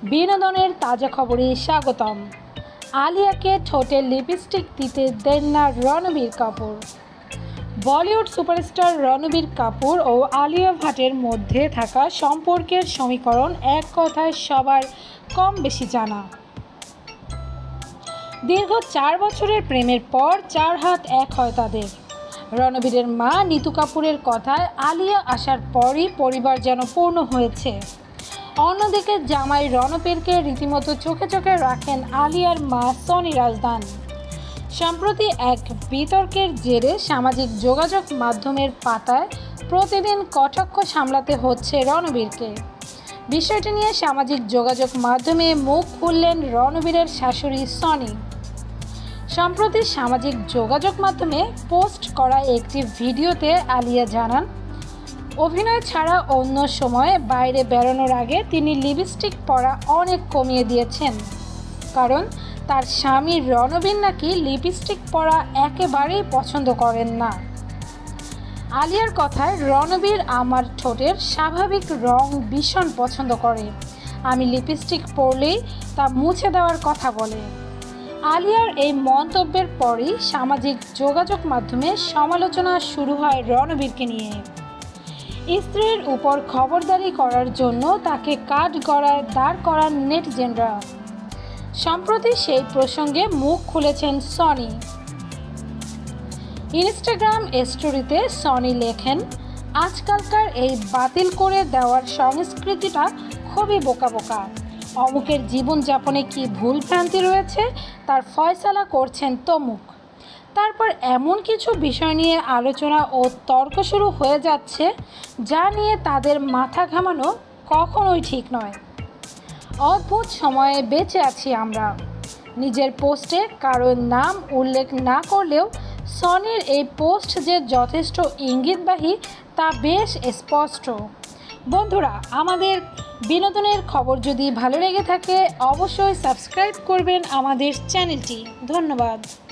বিনোদনের তাজা খবরে স্বাগতম। আলিয়াকে ঠোঁটে লিপস্টিক দিতে দেন না রণবীর কাপুর। বলিউড সুপারস্টার রণবীর কাপুর ও আলিয়া ভাটের মধ্যে থাকা সম্পর্কের সমীকরণ এক কথায় সবার কম বেশি জানা। দীর্ঘ 4 বছরের প্রেমের পর 4 হাত এক হয় তাদের। রণবীরের মা নিতু কাপুরের কথায় আলিয়া আসার পরই পরিবার যেন পূর্ণ হয়েছে। অন্যদিকে জামাই রণবীরকে রীতিমতো চোখে চোখে রাখেন আলিয়ার মা সনি রাজদান। সম্প্রতি এক বিতর্কের জেরে সামাজিক যোগাযোগ মাধ্যমের পাতায় প্রতিদিন কটাক্ষ সামলাতে হচ্ছে রণবীরকে। বিষয়টি নিয়ে সামাজিক যোগাযোগ মাধ্যমে মুখ খুললেন রণবীরের শাশুড়ি সনি। সম্প্রতি সামাজিক যোগাযোগ মাধ্যমে পোস্ট করা একটি ভিডিওতে আলিয়া জানান, অভিনয় ছাড়া অন্য সময়ে বাইরে বেরোনোর আগে তিনি লিপস্টিক পরা অনেক কমিয়ে দিয়েছেন, কারণ তার স্বামী রণবীর নাকি লিপস্টিক পরা একেবারেই পছন্দ করেন না। আলিয়ার কথায়, রণবীর আমার ঠোঁটের স্বাভাবিক রং ভীষণ পছন্দ করে, আমি লিপস্টিক পরলেই তা মুছে দেওয়ার কথা বলে। আলিয়ার এই মন্তব্যের পরই সামাজিক যোগাযোগ মাধ্যমে সমালোচনা শুরু হয় রণবীরকে নিয়ে। স্ত্রীর উপর খবরদারি করার জন্য তাকে কাঠগড়ায় দাঁড় করান নেটিজেনরা। সম্প্রতি সেই প্রসঙ্গে মুখ খুলেছেন সনি। ইনস্টাগ্রাম স্টোরিতে সনি লেখেন, আজকালকার এই বাতিল করে দেওয়ার সংস্কৃতিটা খুবই বোকা বোকা। অমুকের জীবনযাপনে কি ভুল ভ্রান্তি রয়েছে তার ফয়সালা করছেন তমুক। তারপর এমন কিছু বিষয় নিয়ে আলোচনা ও তর্ক শুরু হয়ে যাচ্ছে যা নিয়ে তাদের মাথা ঘামানো কখনোই ঠিক নয়। অদ্ভুত সময়ে বেঁচে আছি আমরা। নিজের পোস্টে কারোর নাম উল্লেখ না করলেও সনির এই পোস্ট যে যথেষ্ট ইঙ্গিতবাহী তা বেশ স্পষ্ট। বন্ধুরা, আমাদের বিনোদনের খবর যদি ভালো লেগে থাকে অবশ্যই সাবস্ক্রাইব করবেন আমাদের চ্যানেলটি। ধন্যবাদ।